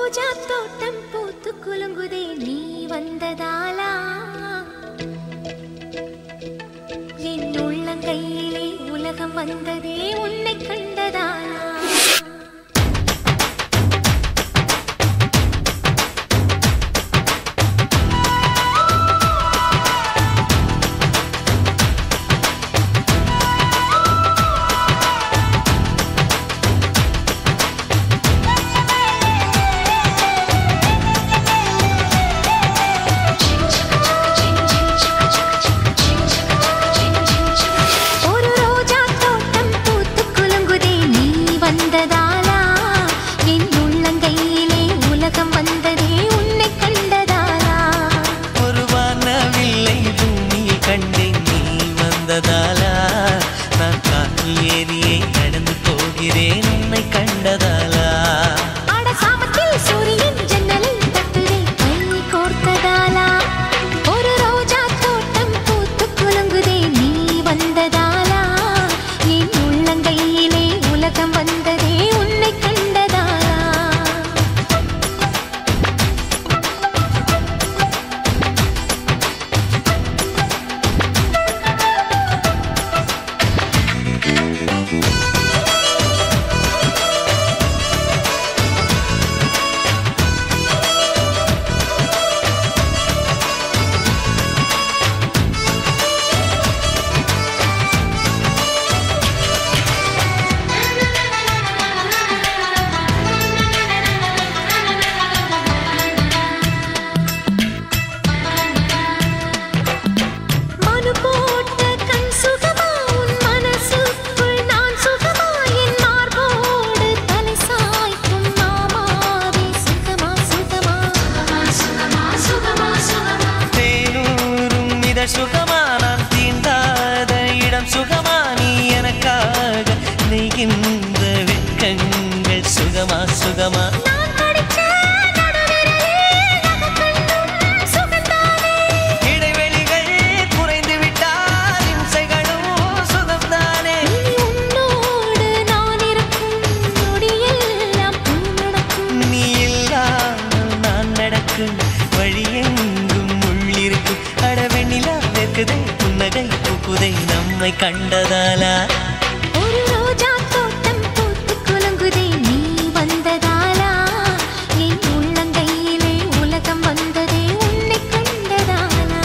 ரோஜா தோட்டம் பூத்து குலுங்குதே நீ வந்ததாலா என் உள்ளங்கையிலே உலகம் வந்ததே உன்னை கண்டதாலா கண்டதாலா ஒரு ரோஜா தோட்டம் பூத்து குலுங்குதே நீ வந்ததாலா என் உள்ளங்கையிலே உலகம் வந்ததே உன்னை கண்டதாலா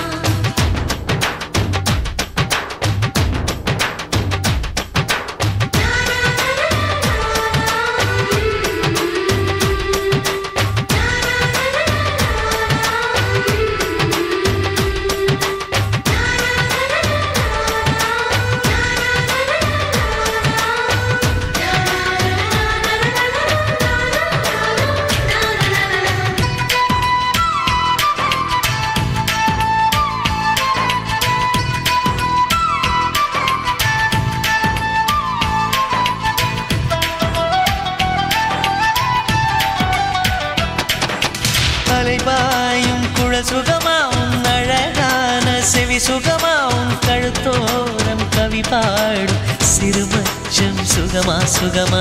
அலைபாயும் குழல் சுகமா உன் அழகான செவி சுகமா உன் கழுத்தோரம் கவி பாடும் சிறுமச்சம் சுகமா சுகமா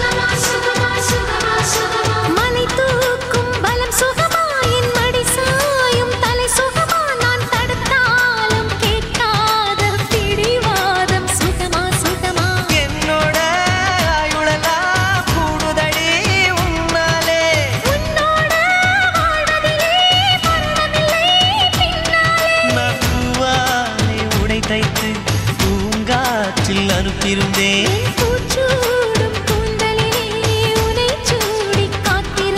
மலை தூக்கும் பலம் சுகமா என் மடி சாயும் தலை சுகமா நான் தடுத்தாலும் கேட்காத பிடிவாதம் சுகமா சுகமா என்னோட ஆயுளெல்லாம் கூடுதடி உன்னாலே உன்னோட வாழ்வதிலே மரணமில்லை பின்னாலே நான் பூவாலே உடை தைத்து பூங்காற்றில் அனுப்பியிருந்தேன் பூச்சூடும் கூந்தலிலே உனை சூடி காத்திருந்தேன்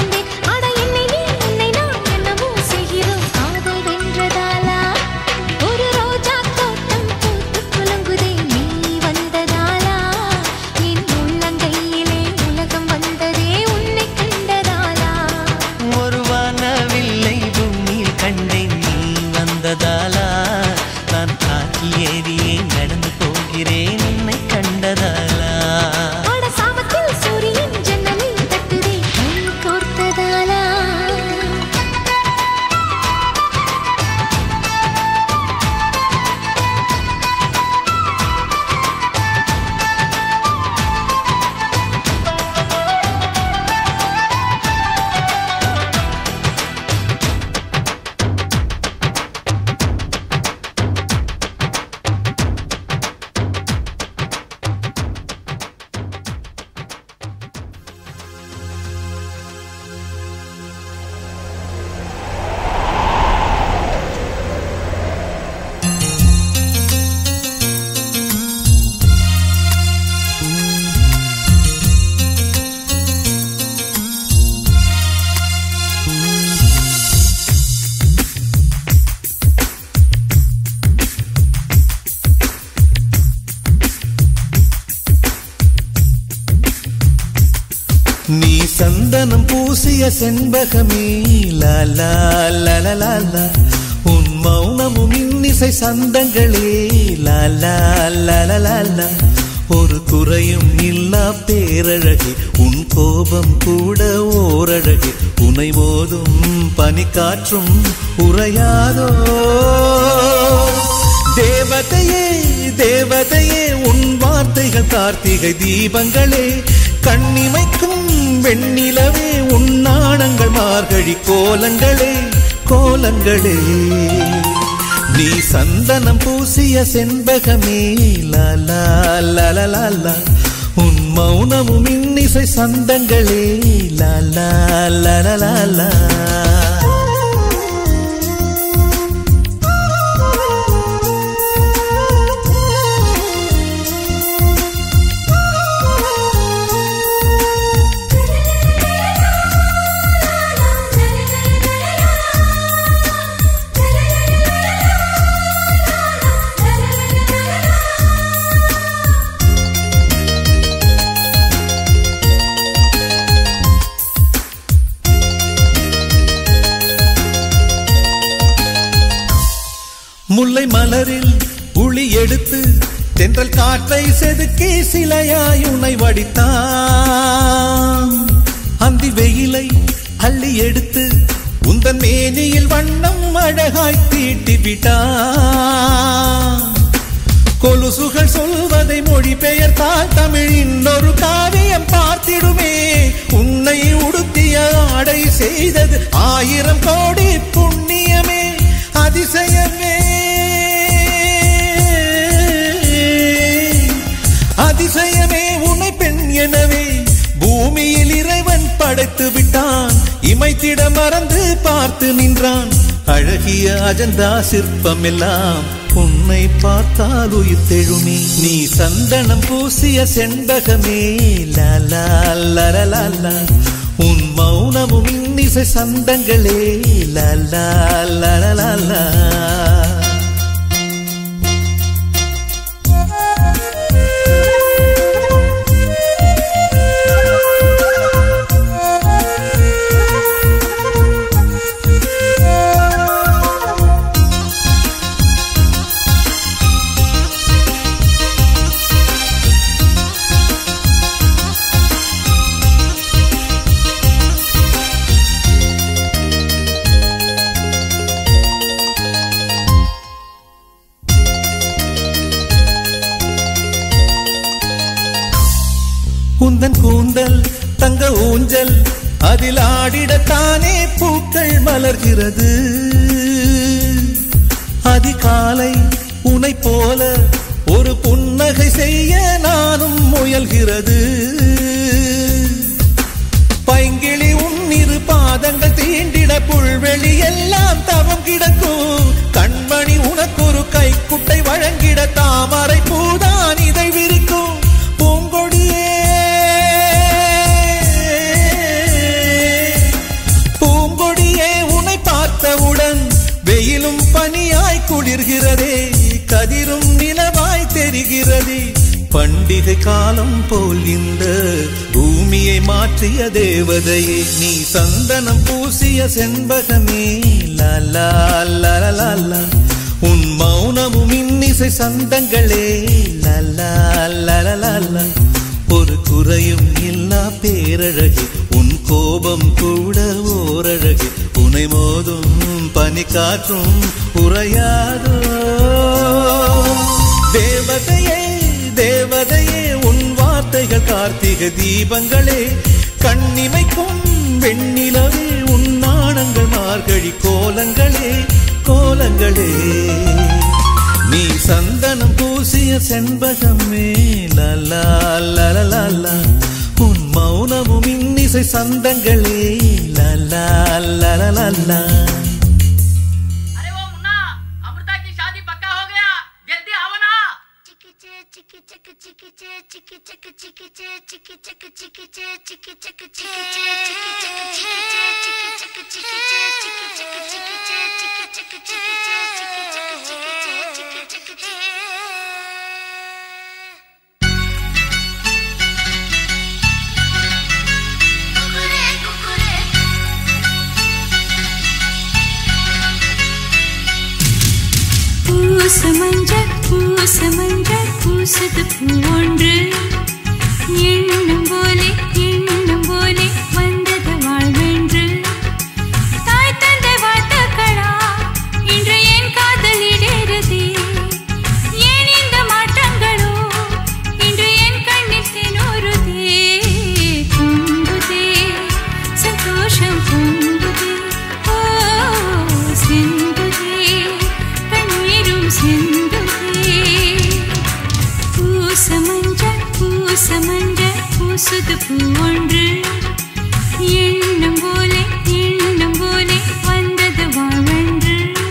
நீ சந்தனம் பூசிய செண்பகமே லாலா லலலாலா உன் மௌனமும் இன்னிசை சந்தங்களே லாலா லலலாலா ஒரு குறையும் இல்லா பேரழகே உன் கோபம் கூட ஓரழகே உனை மோதும் பனிக்காற்றும் உறையாதோ தேவதையே தேவதையே உன் வார்த்தைகள் கார்த்திகை தீபங்களே கண்ணிமைக்கும் வெண்ணிலவே உன் நாணங்கள் மார்கழி கோலங்களே கோலங்களே நீ சந்தனம் பூசிய செண்பகமே லாலா லலலாலா உன் மௌனமும் இன்னிசை சந்தங்களே லாலா லலலாலா முல்லை மலரில் உளி எடுத்து தென்றல் காற்றை செதுக்கி சிலையாய் உனை வடித்தான் அந்தி வெயிலை அள்ளி எடுத்து உந்தன் மேனியில் வண்ணம் அழகாய் தீட்டி விட்டான் கொலுசுகள் சொல்வதை மொழிபெயர்த்தால் தமிழின் ஒரு காவியம் பார்த்திடுமே உன்னை உடுத்திய ஆடை செய்தது 1000 கோடி புண்ணியமே அதிசயமே அதிசயமே உன்னை பெண் எனவே பூமியில் இறைவன் படைத்து விட்டான் இமைத்திட மறந்து பார்த்து நின்றான் அழகிய அஜந்தா சிற்பம் எல்லாம் உன்னை பார்த்தால் உயிர் தெழுமே நீ சந்தனம் பூசிய செண்பகமே லாலா லலலாலா உன் மௌனமும் இன்னிசை சந்தங்களே லாலா லலலாலா உந்தன் கூந்தல் தங்க ஊஞ்சல் அதில் ஆடிடத்தானே பூக்கள் மலர்கிறது அதிகாலை உனை போல ஒரு புன்னகை செய்ய நானும் முயல்கிறது பைங்கிளி உன்னிரு பாதங்கள் தீண்டிட புல்வெளி எல்லாம் தவம் கிடக்கும் கண்மணி உனக்கு ஒரு கைக்குட்டை வழங்கிட தாமரை பூதான் இதை விரிக்கும் பூங்கொடியே பூங்கொடியே உன்னை பார்த்தவுடன் வெயிலும் பனியாய் குளிர்கிறதே கதிரும் நிலவாய் தெரிகிறதே பண்டிகை காலம் போல் இந்த பூமியை மாற்றிய தேவதையே நீ சந்தனம் பூசிய செண்பகமே லாலா லலலாலா உன் மௌனமும் இன்னிசை சந்தங்களே லாலா லலலாலா ஒரு குறையும் இல்லா பேரழகே உன் கோபம் கூட ஓரழகே உனை மோதும் பனிக்காற்றும் உறையாதோ தேவதையே தேவதையே உன் வார்த்தைகள் கார்த்திகை தீபங்களே கண்ணிமைக்கும் வெண்ணிலவே உன் நாணங்கள் மார்கழி கோலங்களே கோலங்களே நீ சந்தனம் பூசிய செண்பகமே லாலா லலலாலா உன் மௌனமும் இன்னிசை சந்தங்களே லாலா லலலாலா பூசமஞ்சள் பூசமஞ்சள் பூசது பூவொன்று எண்ணம் போலே வந்தது வாழ்வென்று தாய் தந்தை வாழ்த்துக்களா இன்று என் காதலிடேறுதே ஏன் இந்த மாற்றங்களோ இன்று என் கண்ணில் தினோருதே பொங்குதே சந்தோஷம் பொங்குதே ஓ சிந்துதே கண்ணீரும் சிந்துதே பூசமஞ்சள் பூசுது பூவொன்று எண்ணம் போலே வந்தது வாழ்வென்று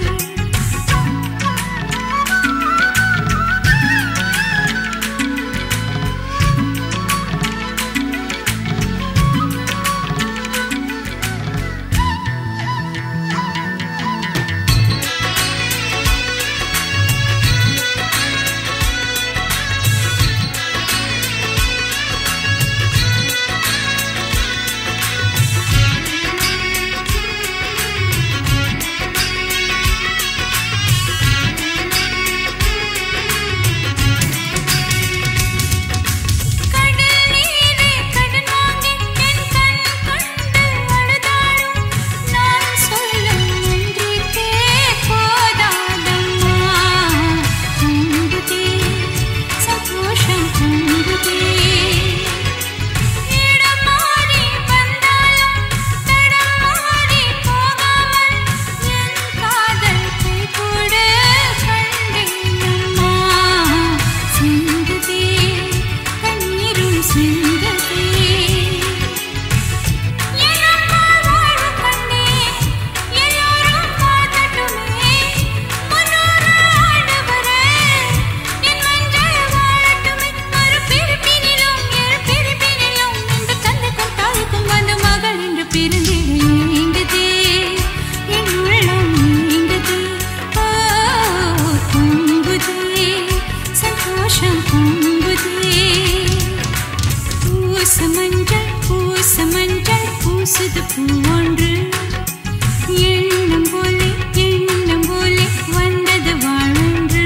பூசமஞ்சள் பூசுது பூவொன்று எண்ணம் போலே வந்தது வாழ்வென்று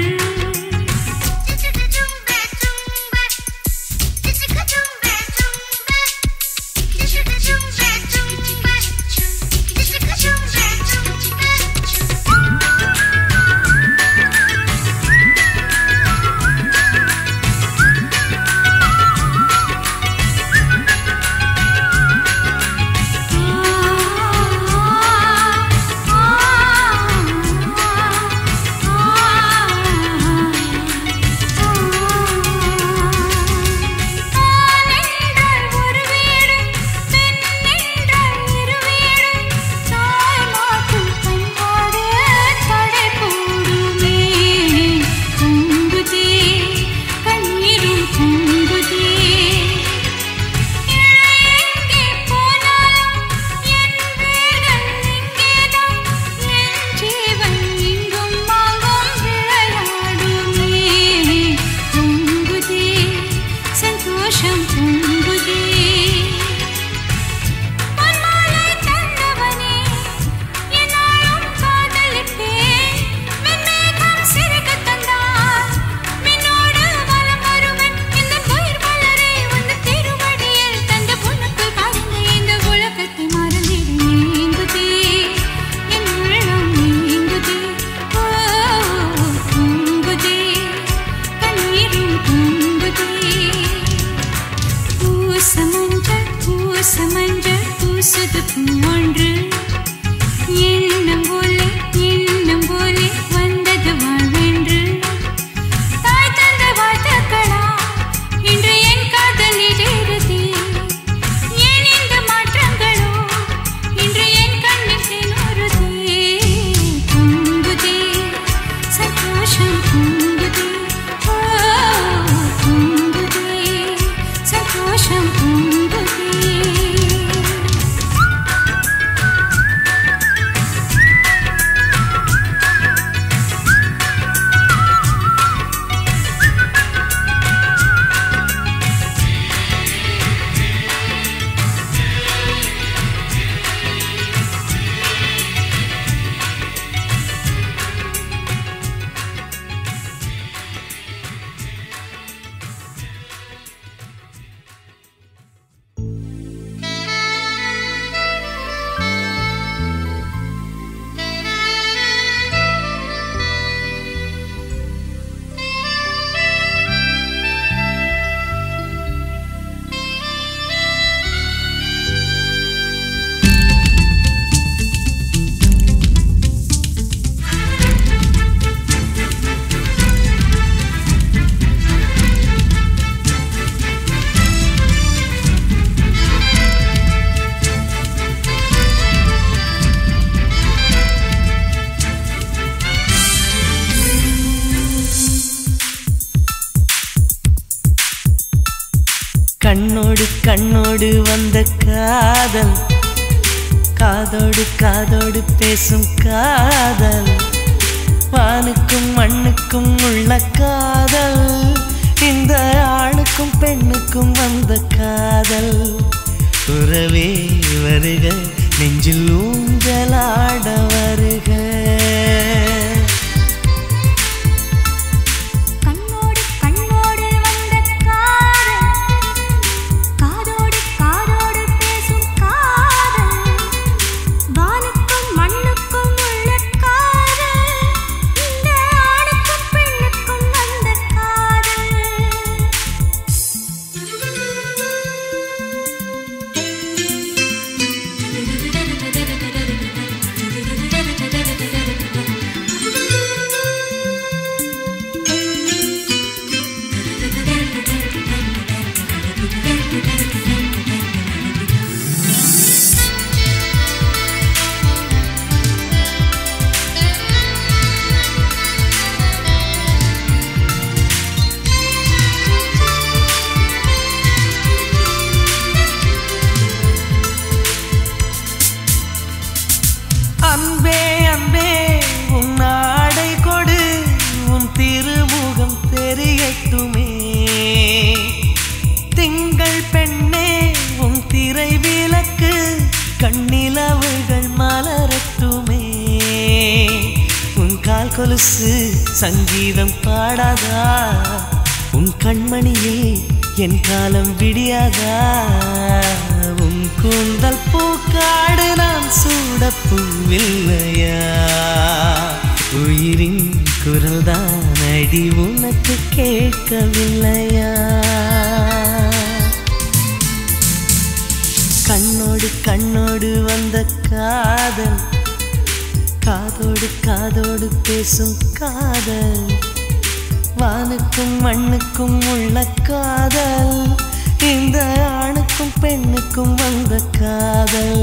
பூசமஞ்சள் பூசுது பூவொன்று எண்ணம் போலே வந்தது வாழ்வென்று தாய் தந்த வாழ்த்துக்களா இன்று என் காதலிடேறுதே ஏன் இந்த மாற்றங்களோ இன்று என் கண்ணில் தினோருதே பொங்குதே சந்தோஷம் பொங்குதே ஓ பொங்குதே சந்தோஷம் பொங்குதே கண்ணோடு வந்த காதல், காதோடு காதோடு பேசும் காதல், வானுக்கும் மண்ணுக்கும் உள்ள காதல், இந்த ஆணுக்கும் பெண்ணுக்கும் வந்த காதல். உறவே வருக, நெஞ்சில் ஊஞ்சலாட வருக. அன்பே அன்பே உன் ஆடை கொடு, உன் திருமுகம் தெரியட்டுமே. திங்கள் பெண்ணே உன் திரை விளக்கு, கண்ணிலவுகள் மலரட்டுமே. உன் கால் கொலுசு சங்கீதம் பாடாதா, உன் கண்மணியில் என் காலம் விடியாதா. உன் கூந்தல் பூக்காடு நான் சூடப்பூவில்லையா. உயிரின் குரல் தான் அடி உனக்கு கேட்கவில்லையா. கண்ணோடு கண்ணோடு வந்த காதல், காதோடு காதோடு பேசும் காதல், வானுக்கும் மண்ணுக்கும் உள்ள காதல், இந்த ஆணுக்கும் பெண்ணுக்கும் வந்த காதல்.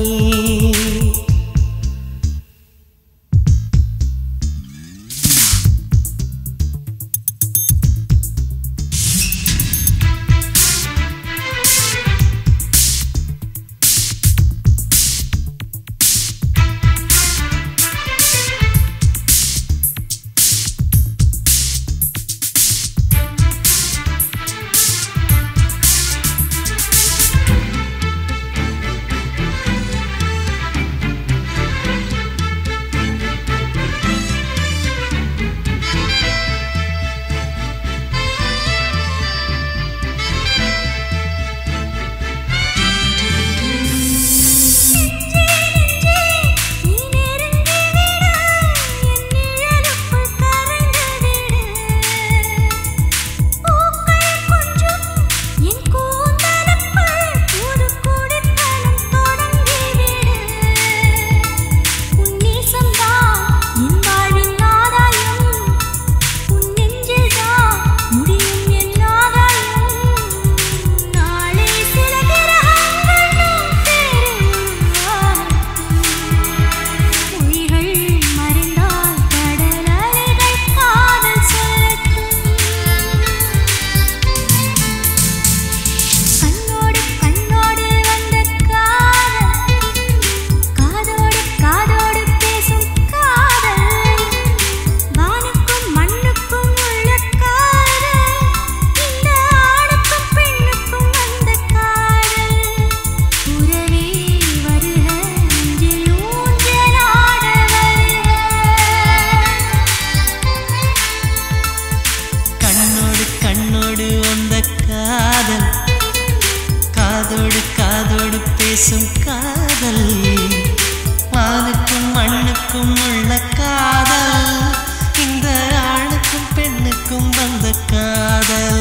காதோடு காதோடு பேசும் காதல், வானுக்கும் மண்ணுக்கும் உள்ள காதல், இந்த ஆணுக்கும் பெண்ணுக்கும் வந்த காதல்.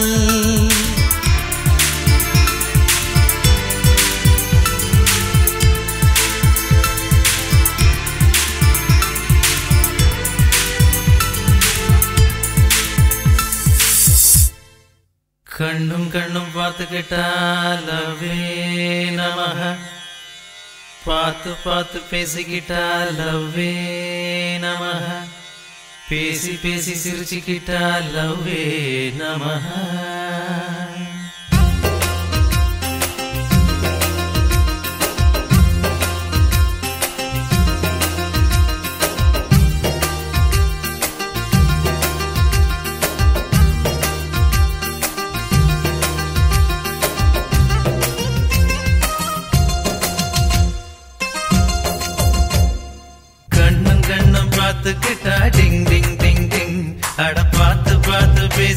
கண்ணும் கண்ணும் பார்த்துக்கிட்டா லவ்வே நமஹ, பார்த்து பார்த்து பேசிக்கிட்டா லவ்வே நமஹ, பேசி பேசி சிரிச்சுக்கிட்டா லவ்வே நமஹ.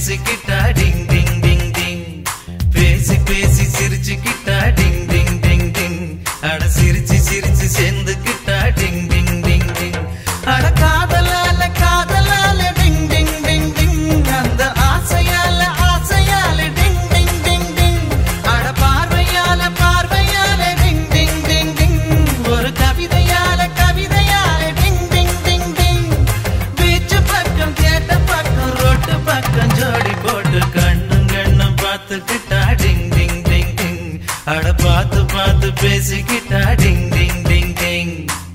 பேசிக்கிட்டா டிங் டிங் டிங் டிங் பேசி பேசி சிரிச்சுக்கிட்டா டிங் டிங் டிங் டிங் அட சிரிச்சு சிரிச்சு சேர்ந்துக்கிட்டா டிங் டிங் டிங் டிங் அட காதலால காதலால டிங் டிங் டிங் டிங் அந்த ஆசையால ஆசையால டிங் டிங் டிங் டிங் அட பார்வையால பார்வையால டிங் டிங் டிங் டிங் ஒரு கவிதையால கவிதையால ding ding ding ding beach பக்கம் கேட்ட பக்கம் ரோட்டு பக்கம் ஜோடி போட்டு கண்ணும் கண்ணும் பார்த்துக்கிட்டா டிங் டிங் டிங் டிங் அட பார்த்து பார்த்து பேசிக்கிட்டா டிங் டிங் டிங் டிங்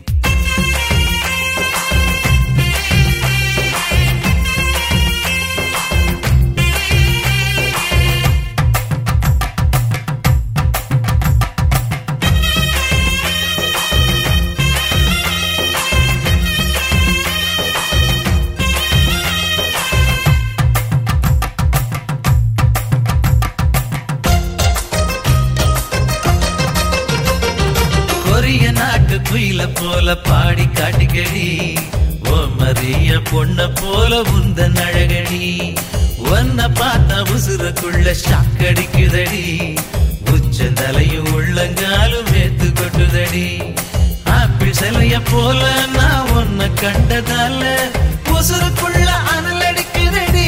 கொரிய நாட்டு குயில போல பாடி காட்டிக்கடி ஓ மரிய பொண்ண போல உந்தன் அழகடி ஒன்ன பார்த்தா உசுரக்குள்ள ஷாக்கடிக்குதடி உச்சந்தலையும் உள்ளங்காலும் வேத்து கொட்டுதடி ஆப்பிள் சிலைய போல நான் உன்னை கண்டதால உசுருக்குள்ள அனல் அடிக்குதடி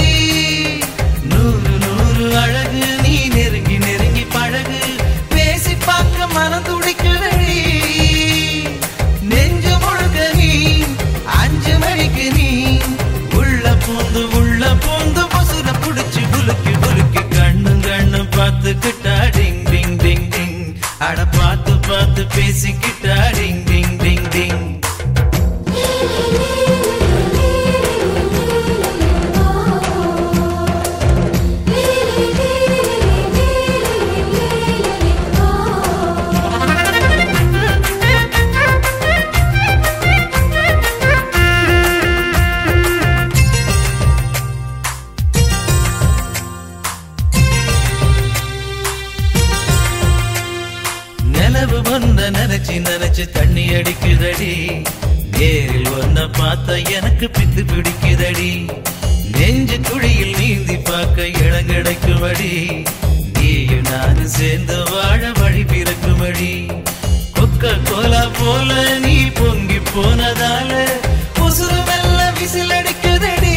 நூறு நூறு அழகு நீ நெருங்கி நெருங்கி பழகு பேசி பார்க்க மனம் துடிக்குதடி நெஞ்சு முழுக்க நீ 5 மணிக்கு நீ உள்ள பூந்து பசுர புடிச்சு புலுக்கி புலுக்கி கண்ணு கண்ணு பார்த்துக்கிட்டா டிங் டிங் டிங் டிங் அட பார்த்து பார்த்து பேசிக்கிட்டா டிங் டிங் டிங் டிங் நிலவு ஒன்ன நினைச்சு நினைச்சு தண்ணி அடிக்குதடி நேரில் ஒன்ன பார்த்தா எனக்கு பித்து பிடிக்குதடி நெஞ்சு குழியில் நீந்தி பார்க்க இடம் கிடைக்குமடி நீயும் நானும் சேர்ந்து வாழ வழி பிறக்குமடி கொக்க கோலா போல நீ பொங்கி போனதால உசுறு வெல்ல விசில் அடிக்குதடி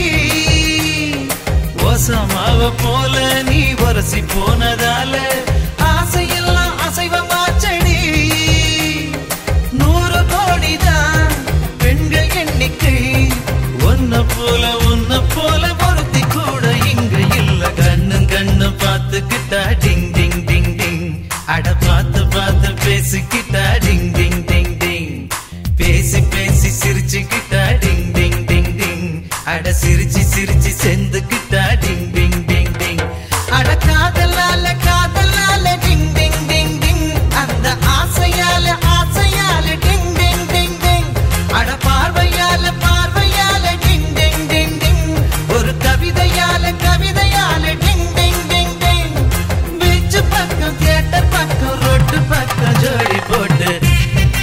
ஓசமாவ போல நீ வரசி போனதால ஆசையெல்லாம் அசைவமாச்சடி 100 கோடிதான் பெண்கள் எண்ணிக்கை உன்ன போல ஒருத்தி கூட இங்க இல்ல கண்ணும் கண்ணு பார்த்துக்கிட்டா டிங் டிங் டிங் டிங் அட பார்த்து பார்த்து பேசிக்கிட்டா டிங் டிங் டிங் டிங் பேசி பேசி சிரிச்சுக்கிட்டா டிங் டிங் டிங் டிங் அட சிரிச்சு சிரிச்சு சேர்ந்துக்கிட்டா டிங் டிங் டிங் டிங் அட காதலால காதலால டிங் டிங் டிங் டிங் அந்த ஆசையால ஆசையால டிங் டிங் டிங் டிங் அட பார்வையால பார்வையால டிங் டிங் டிங் டிங் ஒரு கவிதையால கவிதையால ding ding ding ding beach பக்கம் தியேட்டர் பக்கம் ரோட்டு பக்கம் ஜோடி போட்டு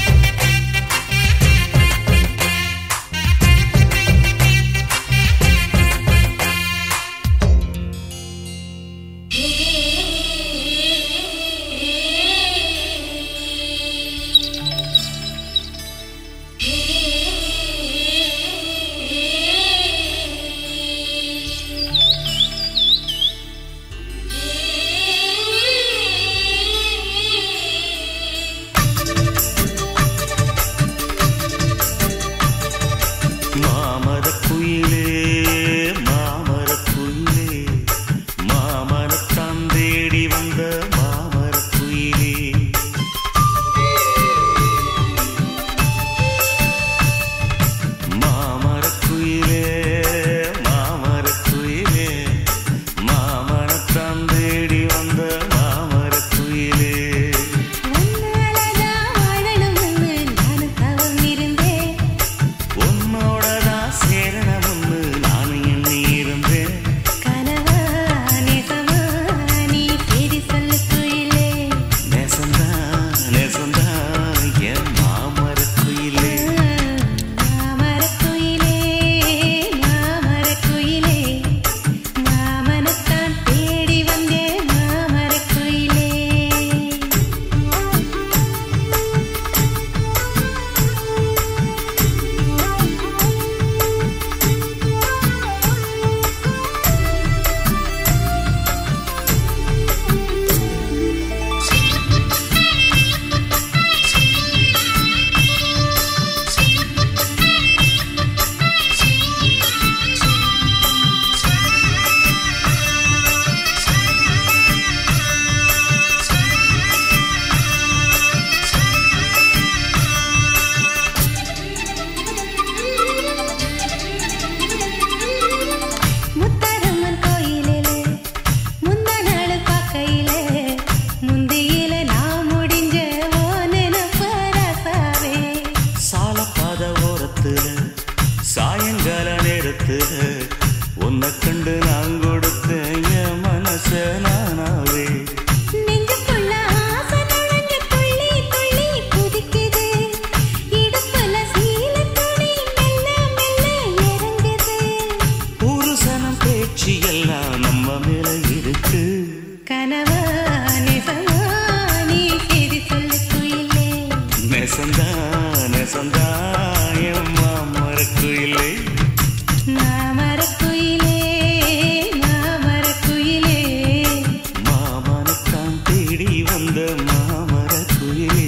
நெசந்தாயம் மாமரக்குயிலே மாமரக்குயிலே மாமரக்குயிலே மாமனத்தான் தேடி வந்த மாமரக்குயிலே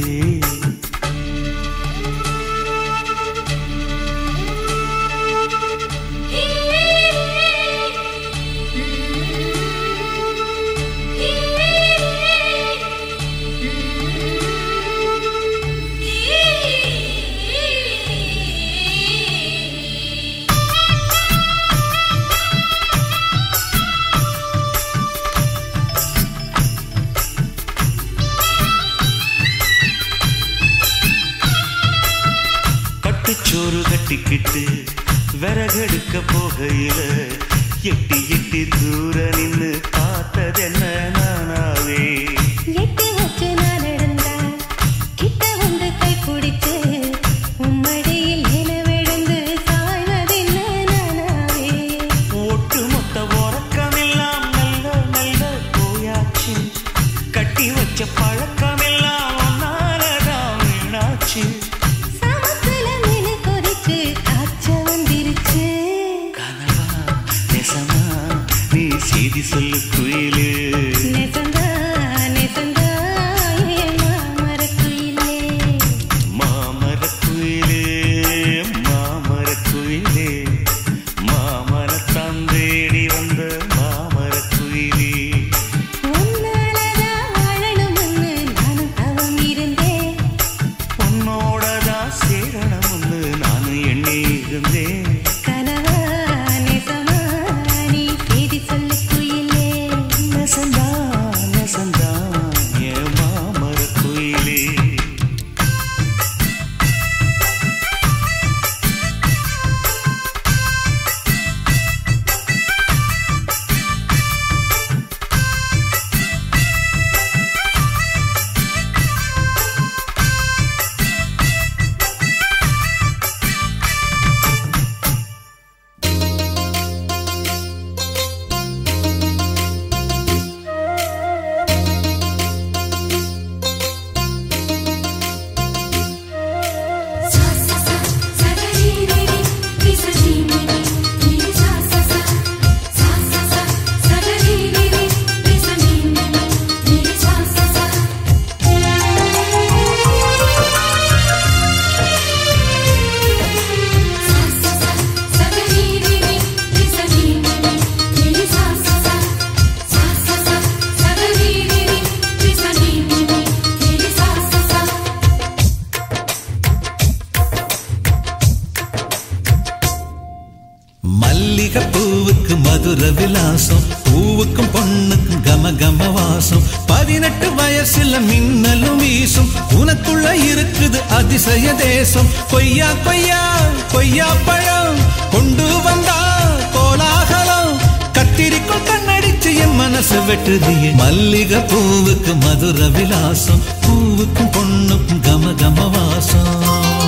சோறு கட்டிக்கிட்டு விறகெடுக்க போகையில எட்டி எட்டி தூர நின்னு பார்த்ததென்ன நானாவே எட்டி வச்சு நான் நடந்தா கிட்ட வந்து கை பிடிச்சு உம்மடியில் நிலவிழுந்து சாய்வதென்ன நானாவே ஒட்டு மொத்த உறக்கமெல்லாம் நல்ல நல்ல போயாச்சு கட்டி வச்ச பழக்கமெல்லாம் ஒன்னாலதான் வீணாச்சு செய்தி சொல்லு குயிலே நெசந்தா நெசந்தா மாமரக்குயிலே மாமரக்குயிலே மாமரக்குயிலே மாமரத்தான் தேடி வந்த மாமரக்குயிலே உன்னாலதான் வாழணும்னு நானும் தவம் இருந்தேன் உன்னோடதான் சேரணும்னு நானும் எண்ணி இருந்தேன் பூவுக்கு மதுர விலாசம் பூவுக்கும் பொண்ணுக்கும் கம கம வாசம் 18 வயசுல மின்னலும் வீசும் உனக்குள்ள இருக்குது அதிசய தேசம் கொய்யா கொய்யா கொய்யா பழம் கொண்டு வந்தா கோலாகலம் கத்திரிக்கோள் கண்ணடிச்சு என் மனசு வெட்டுதியே மல்லிகை பூவுக்கு மதுர விலாசம் பூவுக்கும் பொண்ணுக்கும் கம கம வாசம்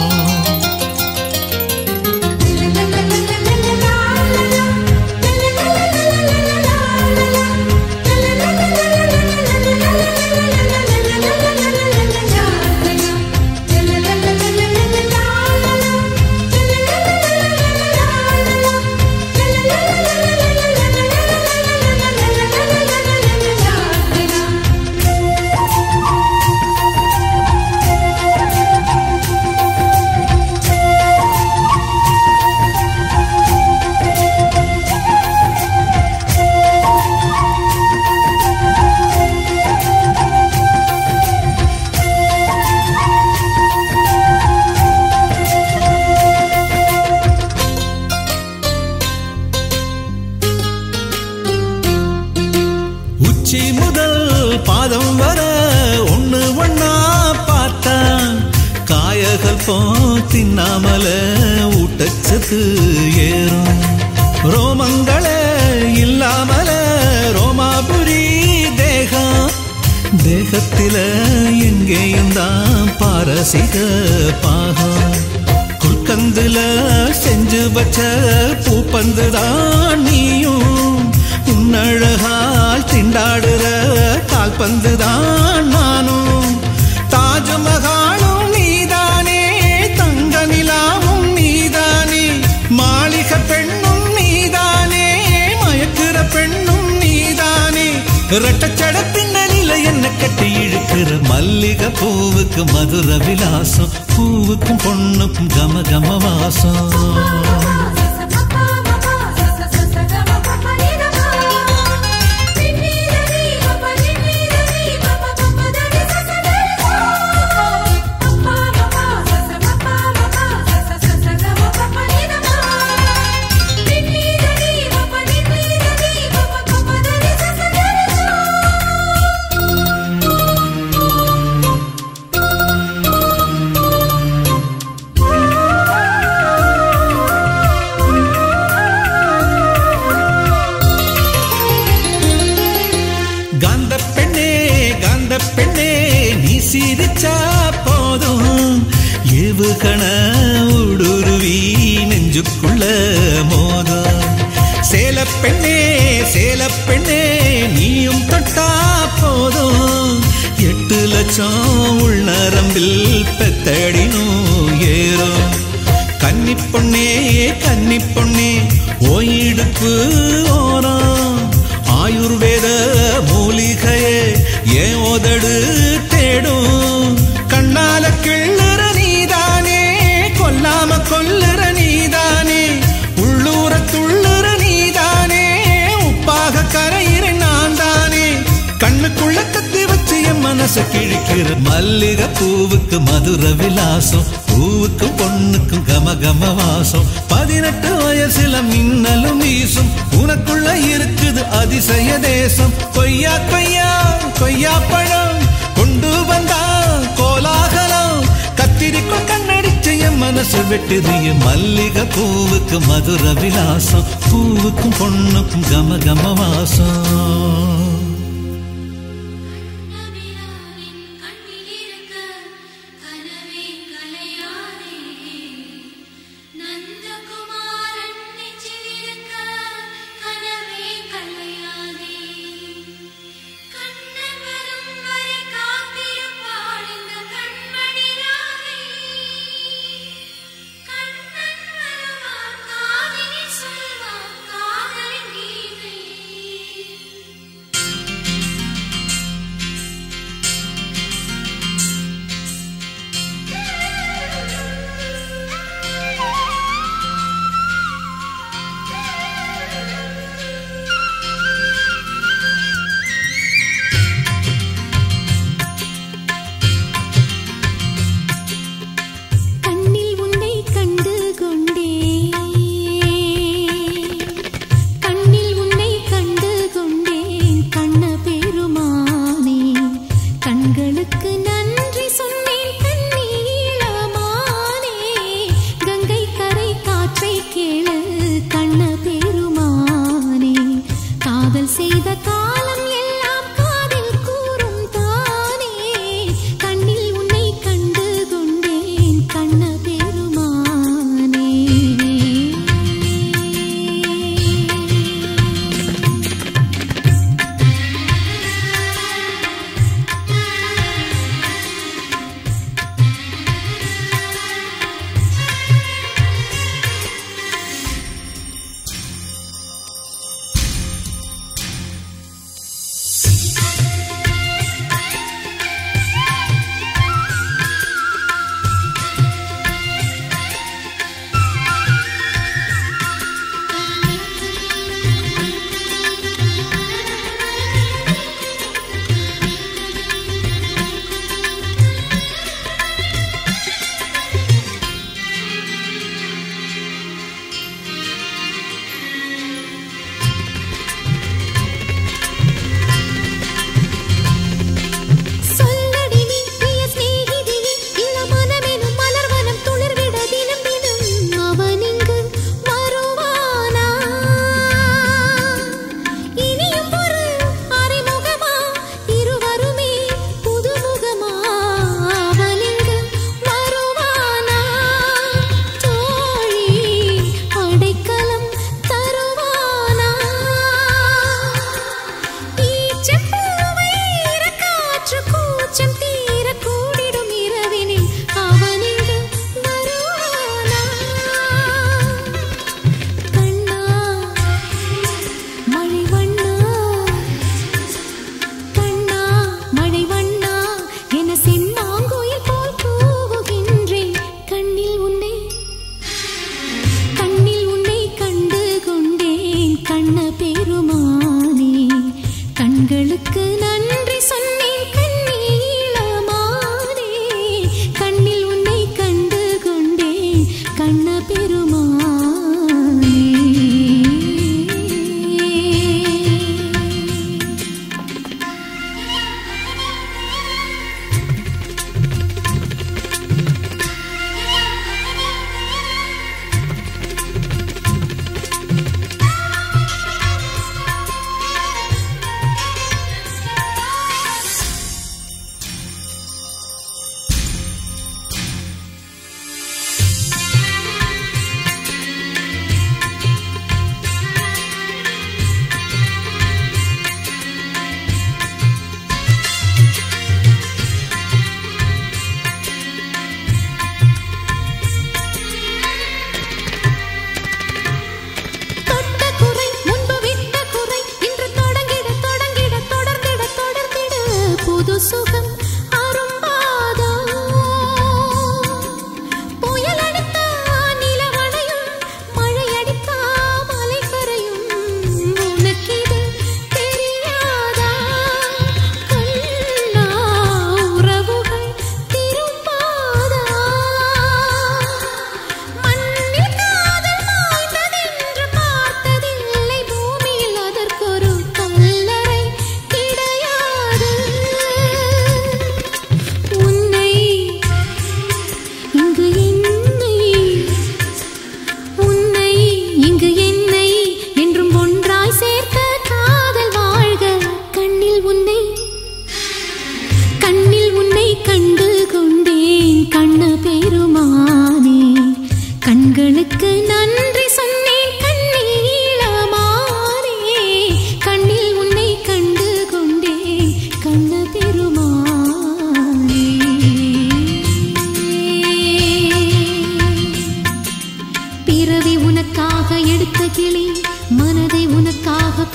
முதல் பாதம் வர ஒண்ணு ஒண்ணா பார்த்தா காயகள் போ தின்னாமல ஊட்டச்சத்து ஏறும் ரோமங்களே இல்லாமல ரோமாபுரி தேகம் தேகத்தில எங்கேயும் தான் பாரசீக பாகம் குல்கந்துல செஞ்சு வச்ச பூப்பந்துதான் நீயும் உன்னழகால் திண்டாடுற கால்பந்துதான் நானும் தாஜ்மஹாலும் நீதான் ரெட்டச்சட பின்னணியில என்ன கட்டி இழுக்கிற மல்லிகை பூவுக்கு மதுர விலாசம் பூவுக்கும் பொண்ணுக்கும் கம கம வாசம் சிரிச்சா போதும் ஏவுகண ஊடுருவி நெஞ்சுக்குள்ள மோதும் சேலப்பெண்ணே சேலப்பெண்ணே நீயும் தொட்டா போதும் 8 லட்சம் உள்நரம்பில் பெத்தடினும் ஏறும் கன்னிப்பொண்ணே கன்னிப்பொண்ணே ஓயிடுப்பு ஓரம் ஆயுர்வேத மூலிகையே ஏன் உதடு தேடும் கண்ணால கிள்ளுற நீதானே கொல்லாம கொல்லுற நீதானே உள்ளூர துள்ளுற நீதானே உப்பாக கரையிற நான் தானே கண்ணுக்குள்ள கத்தி வச்சு என் மனசு கிழிக்கிற மல்லிகை பூவுக்கு மதுர விலாசம் பூவுக்கு பொண்ணுக்கும் கம கம வாசம் 18 வயசுல மின்னலும் வீசும் உனக்குள்ள இருக்குது அதிசய தேசம் கொய்யா கொய்யா கொய்யா பழம் கொண்டு வந்தா கோலாகலம் கத்திரிக்கோள் கண்ணடிச்ச என் மனசு வெட்டுது என் மல்லிகை பூவுக்கு மதுர விலாசம் பூவுக்கும் பொண்ணுக்கும் கம கம வாசம்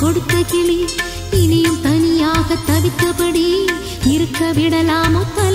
கொடுத்த கிளி இனியும் தனியாக தவித்தபடி இருக்க விடலாமோ